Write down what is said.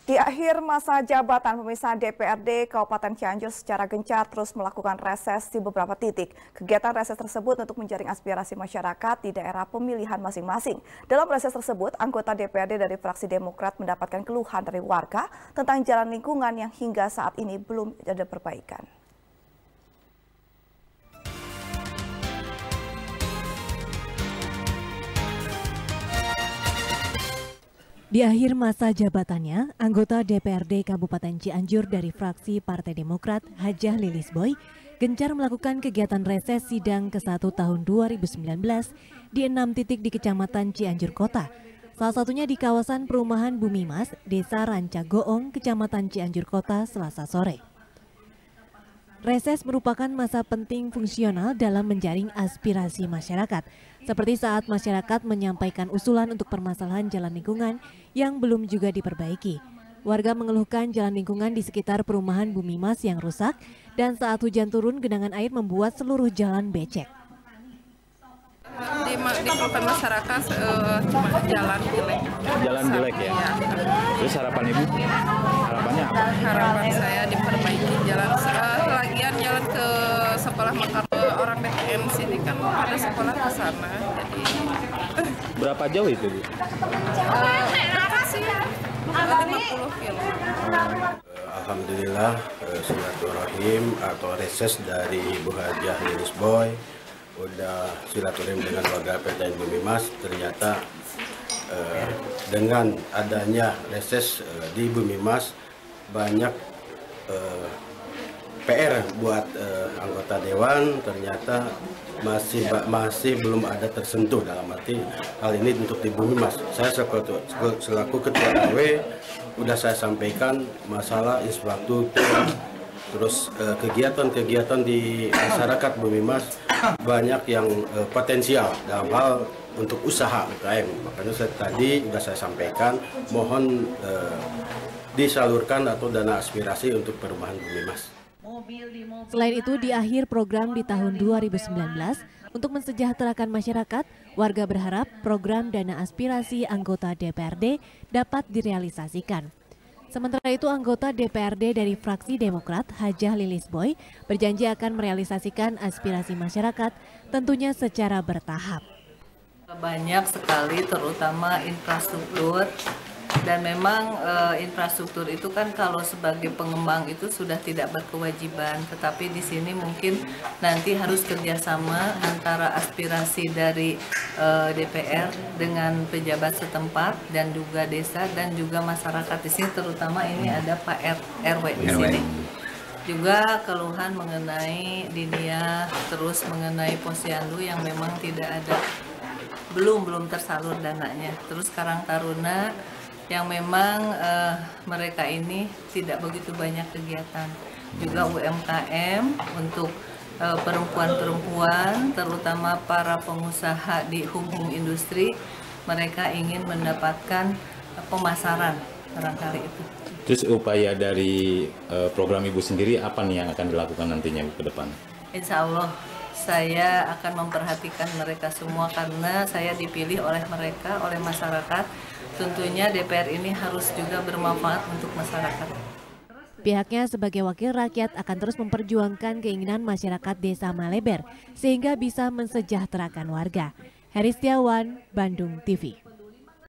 Di akhir masa jabatan, pemirsa DPRD Kabupaten Cianjur secara gencar terus melakukan reses di beberapa titik. Kegiatan reses tersebut untuk menjaring aspirasi masyarakat di daerah pemilihan masing-masing. Dalam reses tersebut, anggota DPRD dari fraksi Demokrat mendapatkan keluhan dari warga tentang jalan lingkungan yang hingga saat ini belum ada perbaikan. Di akhir masa jabatannya, anggota DPRD Kabupaten Cianjur dari fraksi Partai Demokrat, Hajah Lilis Boy, gencar melakukan kegiatan reses sidang ke-1 tahun 2019 di 6 titik di Kecamatan Cianjur Kota. Salah satunya di kawasan perumahan Bumi Mas, Desa Ranca Goong, Kecamatan Cianjur Kota, Selasa sore. Reses merupakan masa penting fungsional dalam menjaring aspirasi masyarakat, seperti saat masyarakat menyampaikan usulan untuk permasalahan jalan lingkungan yang belum juga diperbaiki. Warga mengeluhkan jalan lingkungan di sekitar perumahan Bumi Mas yang rusak dan saat hujan turun genangan air membuat seluruh jalan becek. Di keluhan masyarakat cuma jalan jelek. Jalan jelek ya? Ya. Terus harapan Ibu? Harapannya apa? Harapan saya diperbaiki jalan. Lagian jalan ke sekolah Mekar. Orang BTN sini kan ada sekolah ke sana. Jadi berapa jauh itu, Bu? Sih, 50 kilo. Alhamdulillah silaturahim atau reses dari Ibu Hajah Lilis Boy udah silaturahim dengan warga PTN Bumi Mas. Ternyata dengan adanya reses di Bumi Mas banyak PR buat anggota dewan, ternyata masih belum ada tersentuh dalam arti hal ini untuk di Bumi Mas. Saya selaku ketua RW udah saya sampaikan masalah infrastruktur, terus kegiatan-kegiatan di masyarakat Bumi Mas banyak yang potensial dalam hal untuk usaha UKM. Makanya tadi sudah saya sampaikan mohon disalurkan atau dana aspirasi untuk perumahan Bumi Mas. Selain itu, di akhir program di tahun 2019, untuk mensejahterakan masyarakat, warga berharap program dana aspirasi anggota DPRD dapat direalisasikan. Sementara itu, anggota DPRD dari fraksi Demokrat, Hajah Lilis Boy, berjanji akan merealisasikan aspirasi masyarakat, tentunya secara bertahap. Banyak sekali, terutama infrastruktur. Dan memang infrastruktur itu kan kalau sebagai pengembang itu sudah tidak berkewajiban, tetapi di sini mungkin nanti harus kerjasama antara aspirasi dari DPR dengan pejabat setempat dan juga desa dan juga masyarakat di sini, terutama ini ada Pak RW di sini. Juga keluhan mengenai Dinia, terus mengenai Posyandu yang memang tidak ada, belum tersalur dananya. Terus Karang Taruna yang memang mereka ini tidak begitu banyak kegiatan. Juga UMKM untuk perempuan-perempuan, terutama para pengusaha di hum-hum industri, mereka ingin mendapatkan pemasaran barangkali itu. Terus upaya dari program Ibu sendiri apa nih yang akan dilakukan nantinya ke depan? Insya Allah saya akan memperhatikan mereka semua karena saya dipilih oleh mereka, oleh masyarakat. Tentunya DPR ini harus juga bermanfaat untuk masyarakat. Pihaknya sebagai wakil rakyat akan terus memperjuangkan keinginan masyarakat Desa Maleber sehingga bisa mensejahterakan warga. Heri Setiawan, Bandung TV.